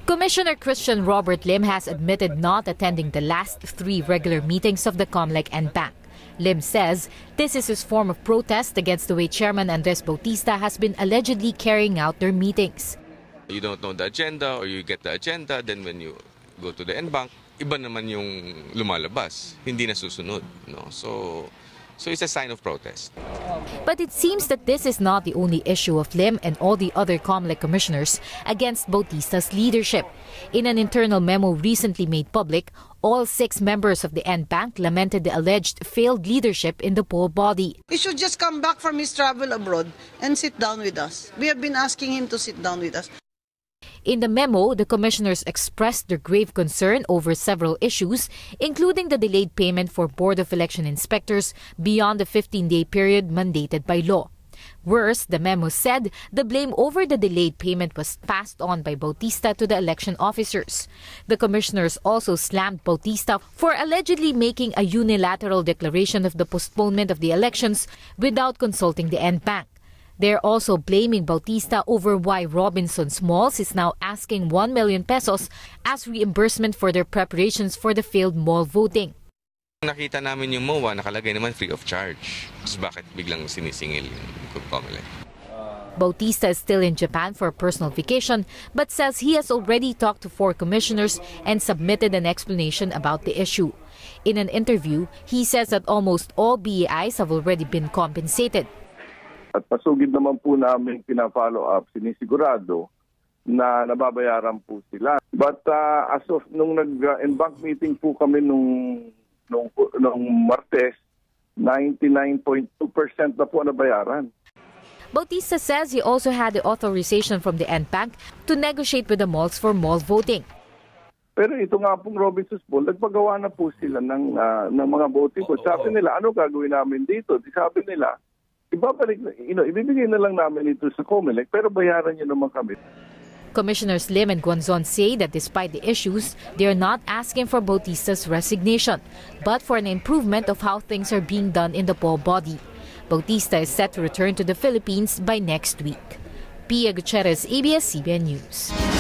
Commissioner Christian Robert Lim has admitted not attending the last 3 regular meetings of the Comelec and bank. Lim says this is his form of protest against the way Chairman Andres Bautista has been allegedly carrying out their meetings. You don't know the agenda or you get the agenda, then when you go to the NBank, iba naman yung lumalabas, hindi nasusunod. No? So it's a sign of protest. But it seems that this is not the only issue of Lim and all the other Comelec commissioners against Bautista's leadership. In an internal memo recently made public, all 6 members of the NBank lamented the alleged failed leadership in the poll body. He should just come back from his travel abroad and sit down with us. We have been asking him to sit down with us. In the memo, the commissioners expressed their grave concern over several issues, including the delayed payment for Board of Election inspectors beyond the 15-day period mandated by law. Worse, the memo said the blame over the delayed payment was passed on by Bautista to the election officers. The commissioners also slammed Bautista for allegedly making a unilateral declaration of the postponement of the elections without consulting the NBank. They're also blaming Bautista over why Robinson's Malls is now asking 1 million pesos as reimbursement for their preparations for the failed mall voting. Nakita namin yung MOA, nakalagay naman free of charge. So bakit biglang sinisingil yung Comelec? Bautista is still in Japan for a personal vacation but says he has already talked to 4 commissioners and submitted an explanation about the issue. In an interview, he says that almost all BAIs have already been compensated. At pasugid naman po namin pina-follow up, sinisigurado na nababayaran po sila. But as of nung nag-NBank meeting po kami nung Martes, 99.2% na po nabayaran. Bautista says he also had the authorization from the NBank to negotiate with the malls for mall voting. Pero ito nga pong Robinson's Mall, nagpagawa na po sila ng mga voting. Sabi nila, ano gagawin namin dito? Sabi nila, ibabalik, ibibigay na lang namin ito sa Comelec, pero bayaran niyo naman kami. Commissioners Lim and Guanzon say that despite the issues, they are not asking for Bautista's resignation, but for an improvement of how things are being done in the poll body. Bautista is set to return to the Philippines by next week. Pia Gutierrez, ABS-CBN News.